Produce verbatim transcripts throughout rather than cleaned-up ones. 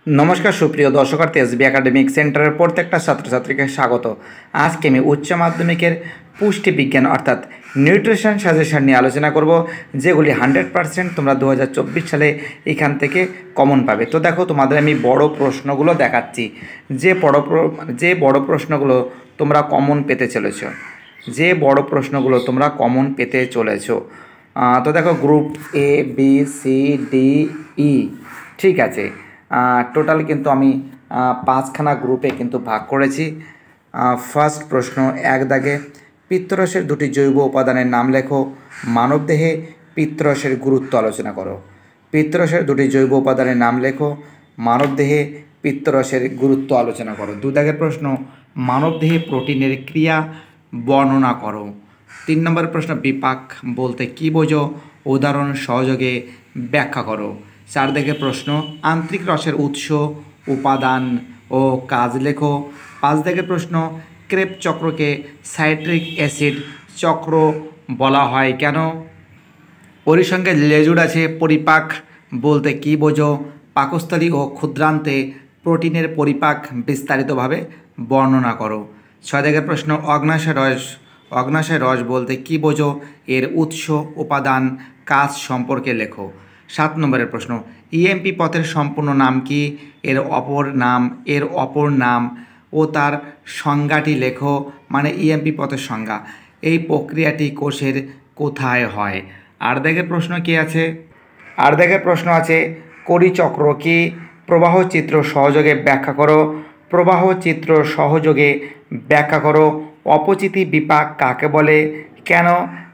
নমস্কার সুপ্রিয় দর্শকার্থী SB academic সেন্টারের প্রত্যেকটা ছাত্রছাত্রীকে স্বাগত। আজকে আমি উচ্চ মাধ্যমিকের পুষ্টি বিজ্ঞান অর্থাৎ নিউট্রিশন সাজেশন নিয়ে আলোচনা করব, যেগুলি হান্ড্রেড পারসেন্ট তোমরা দু হাজার চব্বিশ সালে এখান থেকে কমন পাবে। তো দেখো, তোমাদের আমি বড় প্রশ্নগুলো দেখাচ্ছি, যে বড় যে বড় প্রশ্নগুলো তোমরা কমন পেতে চলেছ যে বড় প্রশ্নগুলো তোমরা কমন পেতে চলেছ তো দেখো, group A B C D E, ঠিক আছে। টোটাল কিন্তু আমি পাঁচখানা গ্রুপে কিন্তু ভাগ করেছি। ফার্স্ট প্রশ্ন, এক দাগে, পিত্তরসের দুটি জৈব উপাদানের নাম লেখো। মানবদেহে পিত্তরসের গুরুত্ব আলোচনা করো। পিত্তরসের দুটি জৈব উপাদানের নাম লেখো। মানবদেহে পিত্তরসের গুরুত্ব আলোচনা করো। দু দাগের প্রশ্ন, মানবদেহে প্রোটিনের ক্রিয়া বর্ণনা করো। তিন নম্বর প্রশ্ন, বিপাক বলতে কী বোঝো? উদাহরণ সহযোগে ব্যাখ্যা করো। চার দিকের প্রশ্ন, আন্তরিক রসের উৎস, উপাদান ও কাজ লেখো। পাঁচ দিকের প্রশ্ন, ক্রেব চক্রকে সাইট্রিক অ্যাসিড চক্র বলা হয় কেন? পরিসংখ্যে লেজুর আছে, পরিপাক বলতে কী বোঝো? পাকস্থলী ও ক্ষুদ্রান্তে প্রোটিনের পরিপাক বিস্তারিতভাবে বর্ণনা করো। ছয় দিকের প্রশ্ন, অগ্ন্যাশয় রস অগ্ন্যাশয় রস বলতে কী বোঝো? এর উৎস, উপাদান, কাজ সম্পর্কে লেখো। সাত নম্বরের প্রশ্ন, ইএমপি পথের সম্পূর্ণ নাম কি? এর অপর নাম এর অপর নাম ও তার সংজ্ঞাটি লেখো। মানে ইএমপি পথের সংজ্ঞা। এই প্রক্রিয়াটি কোষের কোথায় হয়? আট দাগের প্রশ্ন কি আছে? আট দাগের প্রশ্ন আছে, করিচক্র কি? প্রবাহ চিত্র সহযোগে ব্যাখ্যা করো। প্রবাহ চিত্র সহযোগে ব্যাখ্যা করো। অপচিতি বিপাক কাকে বলে? কেন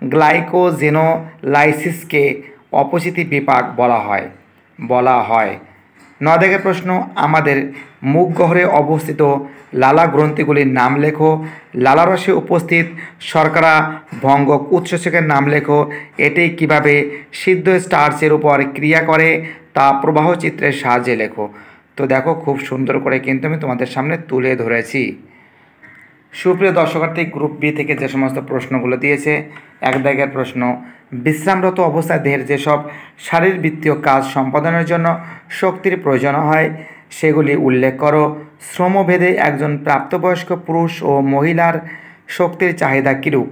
গ্লাইকোজেনোলাইসিসকে অপচিতি বিপাক বলা হয় বলা হয় নয় দাগের প্রশ্ন, আমাদের মুখগহ্বরে অবস্থিত লালা গ্রন্থিগুলির নাম লেখো। লালারসে উপস্থিত শর্করা ভঙ্গক উৎসেচকের নাম লেখো। এটি কিভাবে সিদ্ধ স্টার্চের উপর ক্রিয়া করে তা প্রবাহ চিত্রের সাহায্যে লেখো। তো দেখো, খুব সুন্দর করে কিন্তু আমি তোমাদের সামনে তুলে ধরেছি। সুপ্রিয় দর্শকার্থী, গ্রুপ বি থেকে যে সমস্ত প্রশ্নগুলো দিয়েছে, এক দাগের প্রশ্ন, বিশ্রামরত অবস্থায় দেহের যেসব শারীরবৃত্তীয় কাজ সম্পাদনের জন্য শক্তির প্রয়োজন হয় সেগুলি উল্লেখ করো। শ্রমভেদে একজন প্রাপ্তবয়স্ক পুরুষ ও মহিলার শক্তির চাহিদা কীরূপ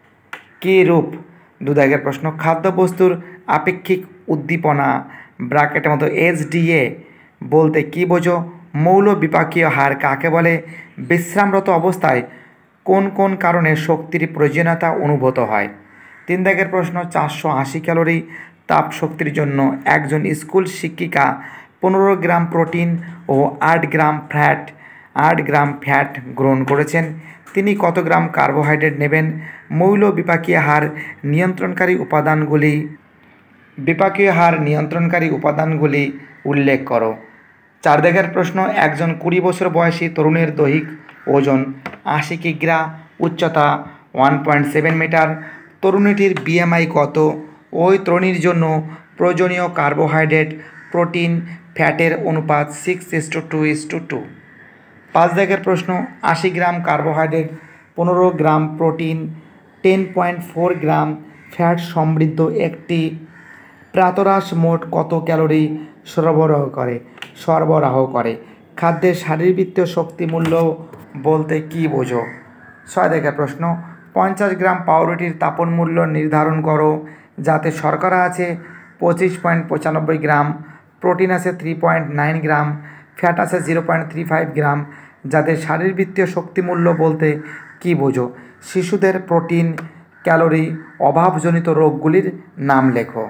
কীরূপ দু দাগের প্রশ্ন, খাদ্যবস্তুর আপেক্ষিক উদ্দীপনা ব্র্যাকেটের মতো এসডিএ বলতে কী বোঝো? মৌল বিপাকীয় হার কাকে বলে? বিশ্রামরত অবস্থায় কোন কোন কারণে শক্তির প্রয়োজনীয়তা অনুভূত হয়? তিন দাগের প্রশ্ন, চারশো আশি ক্যালোরি তাপ শক্তির জন্য একজন স্কুল শিক্ষিকা পনেরো গ্রাম প্রোটিন ও আট গ্রাম ফ্যাট আট গ্রাম ফ্যাট গ্রহণ করেছেন। তিনি কত গ্রাম কার্বোহাইড্রেট নেবেন? মৌল বিপাকীয় হার নিয়ন্ত্রণকারী উপাদানগুলি বিপাকীয় হার নিয়ন্ত্রণকারী উপাদানগুলি উল্লেখ করো। চার দাগের প্রশ্ন, একজন কুড়ি বছর বয়সী তরুণের দৈহিক ওজন আশি কিগ্রা, উচ্চতা ওয়ান পয়েন্ট সেভেন মিটার। তরুণীটির বিএমআই কত? ওই তরুণীর জন্য প্রয়োজনীয় কার্বোহাইড্রেট, প্রোটিন, ফ্যাটের অনুপাত six is to two is to two. পাঁচ দাগের প্রশ্ন, আশি গ্রাম কার্বোহাইড্রেট, পনেরো gram protein, ten point four gram fat সমৃদ্ধ একটি প্রাতরাশ মোট কত ক্যালোরি সরবরাহ করে সরবরাহ করে খাদ্যের শারীরবৃত্তীয় শক্তি মূল্য বলতে কী বোঝো? ছয় দাগের প্রশ্ন, পঞ্চাশ গ্রাম পাউরুটির তাপন মূল্য নির্ধারণ করো। যাতে শর্করা আছে পঁচিশ পয়েন্ট পঁচানব্বই গ্রাম, প্রোটিন আছে three point nine gram, fat আছে zero point three five gram. যাদের শারীরবৃত্তীয় শক্তি মূল্য বলতে কী বোঝো? শিশুদের প্রোটিন ক্যালোরি অভাবজনিত রোগগুলির নাম লেখো।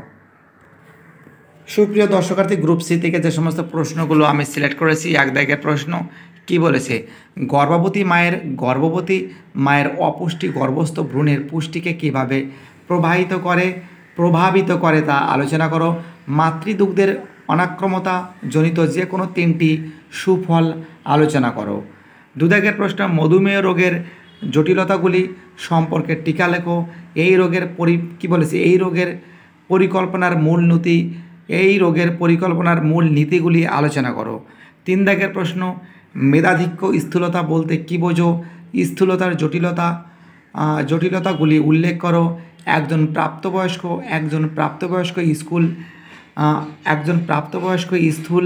সুপ্রিয় দর্শকার্থী, গ্রুপ সি থেকে যে সমস্ত প্রশ্নগুলো আমি সিলেক্ট করেছি, এক দাগের প্রশ্ন কি বলেছে? গর্ভবতী মায়ের গর্ভবতী মায়ের অপুষ্টি গর্ভস্থ ভ্রূণের পুষ্টিকে কিভাবে প্রবাহিত করে প্রভাবিত করে তা আলোচনা করো। মাতৃদুগ্ধের অনাক্রমতা জনিত যে কোনো তিনটি সুফল আলোচনা করো। দু দাগের প্রশ্ন, মধুমেহ রোগের জটিলতাগুলি সম্পর্কে টিকা লেখো। এই রোগের পরি কী বলেছে এই রোগের পরিকল্পনার মূল নীতি এই রোগের পরিকল্পনার মূল নীতিগুলি আলোচনা করো। তিন দাগের প্রশ্ন, মেধাধিক্য স্থূলতা বলতে কী বোঝো? স্থূলতার জটিলতা জটিলতাগুলি উল্লেখ করো। একজন প্রাপ্তবয়স্ক একজন প্রাপ্তবয়স্ক স্কুল একজন প্রাপ্তবয়স্ক স্থূল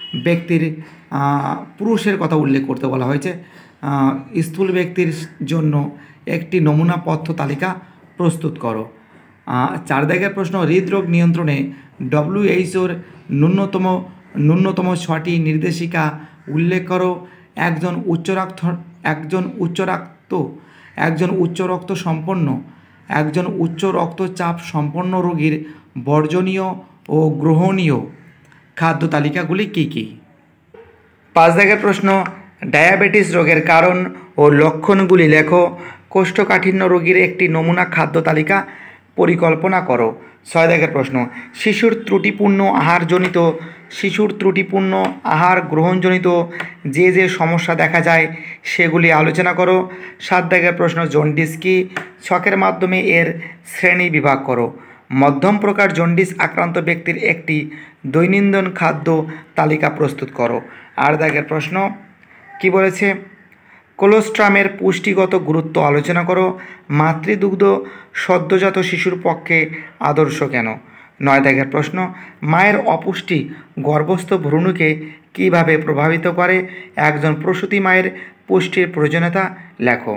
ব্যক্তির পুরুষের কথা উল্লেখ করতে বলা হয়েছে। স্থূল ব্যক্তির জন্য একটি নমুনা পথ্য তালিকা প্রস্তুত করো। চার দাগের প্রশ্ন, হৃদরোগ নিয়ন্ত্রণে ডব্লিউএইচওর ন্যূনতম ন্যূনতম ছটি নির্দেশিকা উল্লেখ করো। একজন উচ্চ রক্ত একজন উচ্চ রক্ত একজন উচ্চ রক্ত সম্পন্ন একজন উচ্চ রক্তচাপ সম্পন্ন রোগীর বর্জনীয় ও গ্রহণীয় খাদ্য তালিকাগুলি কী কী? পাঁচ দাগের প্রশ্ন, ডায়াবেটিস রোগের কারণ ও লক্ষণগুলি লেখো। কোষ্ঠকাঠিন্য রোগীর একটি নমুনা খাদ্য তালিকা পরিকল্পনা করো। ছয় দাগের প্রশ্ন, শিশুর ত্রুটিপূর্ণ আহারজনিত শিশুর ত্রুটিপূর্ণ আহার গ্রহণজনিত যে যে সমস্যা দেখা যায় সেগুলি আলোচনা করো। সাত দাগের প্রশ্ন, জন্ডিস কি? ছকের মাধ্যমে এর শ্রেণী বিভাগ করো। মধ্যম প্রকার জন্ডিস আক্রান্ত ব্যক্তির একটি দৈনন্দিন খাদ্য তালিকা প্রস্তুত করো। আট দাগের প্রশ্ন কি বলেছে? কোলোস্ট্রামের পুষ্টিগত গুরুত্ব আলোচনা করো। মাতৃদুগ্ধ সদ্যজাত শিশুর পক্ষে আদর্শ কেন? নয় দাগের প্রশ্ন, মায়ের অপুষ্টি গর্ভস্থ ভ্রূণকে কীভাবে প্রভাবিত করে? একজন প্রসূতি মায়ের পুষ্টির প্রয়োজনীয়তা লেখো।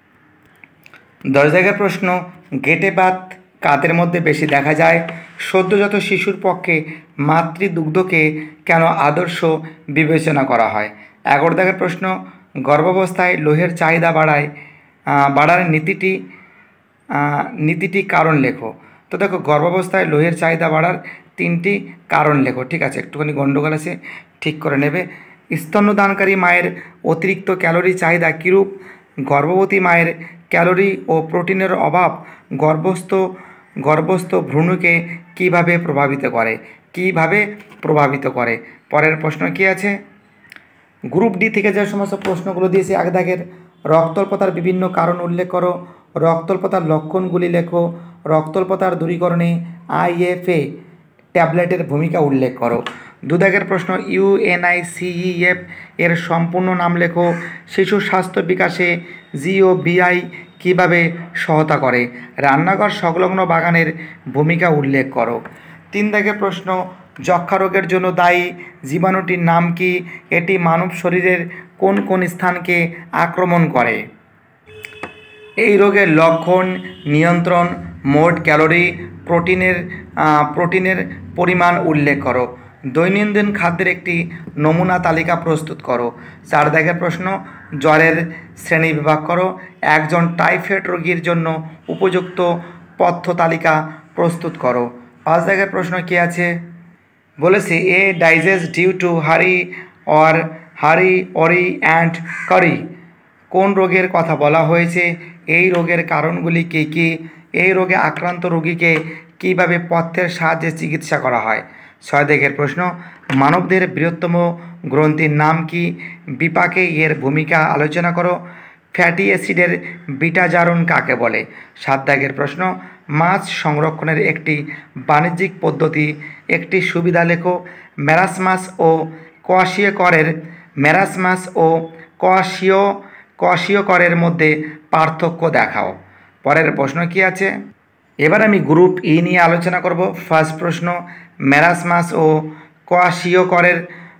দশ দাগের প্রশ্ন, গেটে বাত কাদের মধ্যে বেশি দেখা যায়? সদ্যজাত শিশুর পক্ষে মাতৃদুগ্ধকে কেন আদর্শ বিবেচনা করা হয়? এগারো দাগের প্রশ্ন, গর্ভাবস্থায় লোহের চাহিদা বাড়ায় বাড়ার নীতিটি নীতিটি কারণ লেখো। তো দেখো, গর্ভাবস্থায় লোহের চাহিদা বাড়ার তিনটি কারণ লেখো। ঠিক আছে, একটুখানি গণ্ডগোল আছে, ঠিক করে নেবে। স্তন্যদানকারী মায়ের অতিরিক্ত ক্যালোরি চাহিদা কীরূপ? গর্ভবতী মায়ের ক্যালোরি ও প্রোটিনের অভাব গর্ভস্থ গর্ভস্থ ভ্রূণকে কীভাবে প্রভাবিত করে কীভাবে প্রভাবিত করে পরের প্রশ্ন কী আছে? গ্রুপ ডি থেকে যে সমস্ত প্রশ্নগুলো দিয়েছে, এক দাগের, রক্তল্পতার বিভিন্ন কারণ উল্লেখ করো। রক্তল্পতার লক্ষণগুলি লেখো। রক্তল্পতার দূরীকরণে আইএফএ ট্যাবলেটের ভূমিকা উল্লেখ করো। দু দাগের প্রশ্ন, ইউএনআইসিইএফ এর সম্পূর্ণ নাম লেখো। শিশু স্বাস্থ্য বিকাশে জিওবিআই কীভাবে সহায়তা করে? রান্নাঘর সংলগ্ন বাগানের ভূমিকা উল্লেখ করো। তিন দাগের প্রশ্ন, যক্ষ্মা রোগের জন্য দায়ী জীবাণুটির নাম কি? এটি মানব শরীরের কোন কোন স্থানকে আক্রমণ করে? এই রোগের লক্ষণ, নিয়ন্ত্রণ, মোট ক্যালোরি, প্রোটিনের প্রোটিনের পরিমাণ উল্লেখ করো। দৈনন্দিন খাদ্যের একটি নমুনা তালিকা প্রস্তুত করো। চার দাগের প্রশ্ন, জ্বরের শ্রেণী বিভাগ করো। একজন টাইফয়েড রোগীর জন্য উপযুক্ত পথ্য তালিকা প্রস্তুত করো। পাঁচ দাগের প্রশ্ন কী আছে? বলেছি, a digest due to hurry or hurry worry and কারি। কোন রোগের কথা বলা হয়েছে? এই রোগের কারণগুলি কী কী? এই রোগে আক্রান্ত রোগীকে কীভাবে পথ্যের সাহায্যে চিকিৎসা করা হয়? ছয় দাগের প্রশ্ন, মানবদেহের বৃহত্তম গ্রন্থির নাম কি? বিপাকে এর ভূমিকা আলোচনা করো। ফ্যাটি অ্যাসিডের বিটা জারণ কাকে বলে? সাত দাগের প্রশ্ন, মাছ সংরক্ষণের একটি বাণিজ্যিক পদ্ধতি একটি সুবিধা লেখো। ম্যারাসমাস ও কোয়াশিয়করের ম্যারাসমাস ও কোয়াশিয় কোয়াশিয়করের মধ্যে পার্থক্য দেখাও। পরের প্রশ্ন কি আছে? এবার আমি গ্রুপ ই নিয়ে আলোচনা করব। ফার্স্ট প্রশ্ন, ম্যারাসমাস ও কোয়াশিয়করের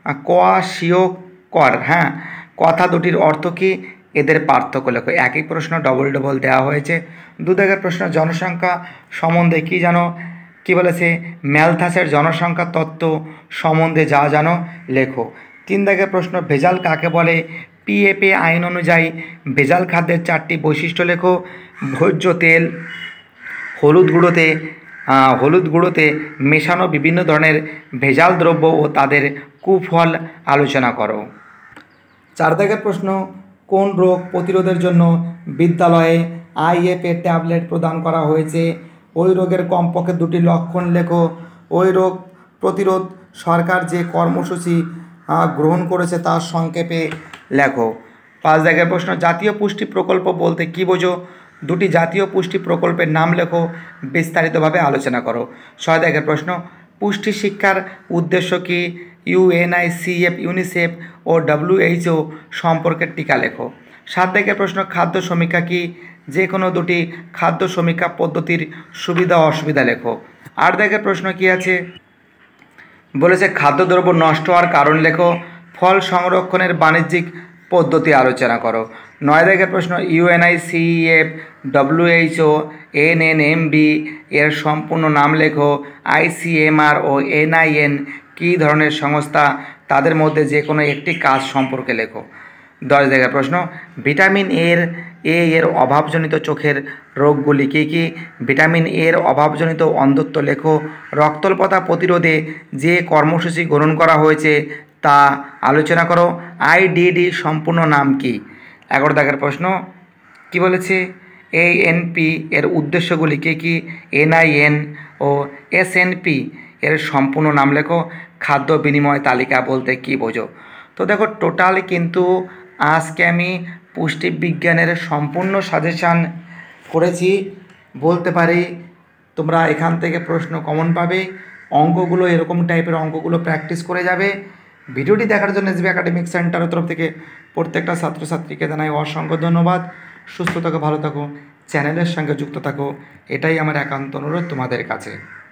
কোয়াশিয়কর হ্যাঁ কথা দুটির অর্থ কী? এদের পার্থক্য লেখো। একই প্রশ্ন ডবল ডবল দেওয়া হয়েছে। দু দাগের প্রশ্ন, জনসংখ্যা সম্বন্ধে কী জানো? কি বলেছে? ম্যালথাসের জনসংখ্যা তত্ত্ব সম্বন্ধে যা জানো লেখো। তিন দাগের প্রশ্ন, ভেজাল কাকে বলে? পিএপি আইন অনুযায়ী ভেজাল খাদ্যের চারটি বৈশিষ্ট্য লেখো। ভোজ্য তেল, হলুদ গুঁড়োতে হলুদ গুঁড়োতে মেশানো বিভিন্ন ধরনের ভেজাল দ্রব্য ও তাদের কুফল আলোচনা করো। চার দাগের প্রশ্ন, কোন রোগ প্রতিরোধের জন্য বিদ্যালয়ে আইএফএ ট্যাবলেট প্রদান করা হয়েছে? ওই রোগের কমপক্ষে দুটি লক্ষণ লেখো। ওই রোগ প্রতিরোধ সরকার যে কর্মসূচি গ্রহণ করেছে তার সংক্ষেপে লেখো। পাঁচ দাগের প্রশ্ন, জাতীয় পুষ্টি প্রকল্প বলতে কী বোঝো? দুটি জাতীয় পুষ্টি প্রকল্পের নাম লেখো, বিস্তারিতভাবে আলোচনা করো। ছয় দাগের প্রশ্ন, পুষ্টি শিক্ষার উদ্দেশ্য কী? ইউএনআইসিএফ, ইউনিসেফ ও ডব্লিউএইচও সম্পর্কের টিকা লেখো। সাত দাগের প্রশ্ন, খাদ্য সমীক্ষা কী? যে কোনো দুটি খাদ্য সমীক্ষা পদ্ধতির সুবিধা ও অসুবিধা লেখো। আট দাগের প্রশ্ন কী আছে? বলেছে খাদ্যদ্রব্য নষ্ট হওয়ার কারণ লেখো, ফল সংরক্ষণের বাণিজ্যিক পদ্ধতি আলোচনা করো। নয় দাগের প্রশ্ন, ইউএনআইসিএফ, ডব্লিউএইচও, এনএনএমবি এর সম্পূর্ণ নাম লেখো। আইসিএমআর ও এনআইএন কী ধরনের সংস্থা? তাদের মধ্যে যে কোনো একটি কাজ সম্পর্কে লেখো। দশ দাগের প্রশ্ন, ভিটামিন এর এ এর অভাবজনিত চোখের রোগগুলি কী কী? ভিটামিন এর অভাবজনিত অন্ধত্ব লেখো। রক্তল্পতা প্রতিরোধে যে কর্মসূচি গ্রহণ করা হয়েছে তা আলোচনা করো। আইডিডি সম্পূর্ণ নাম কি? এগারো দাগের প্রশ্ন, কি বলেছে? এএনপি এর উদ্দেশ্যগুলি কী কী? এনআইএন ও এসএনপি এর সম্পূর্ণ নাম লেখো। খাদ্য বিনিময় তালিকা বলতে কী বোঝো? তো দেখো, টোটাল কিন্তু আজকে আমি পুষ্টিবিজ্ঞানের সম্পূর্ণ সাজেশান করেছি বলতে পারি। তোমরা এখান থেকে প্রশ্ন কমন পাবে, অঙ্কগুলো এরকম টাইপের অঙ্কগুলো প্র্যাকটিস করে যাবে। ভিডিওটি দেখার জন্য এসবি একাডেমিক সেন্টারের তরফ থেকে প্রত্যেকটা ছাত্রছাত্রীকে জানাই অসংখ্য ধন্যবাদ। সুস্থ থাকো, ভালো থাকো, চ্যানেলের সঙ্গে যুক্ত থাকো, এটাই আমার একান্ত অনুরোধ তোমাদের কাছে।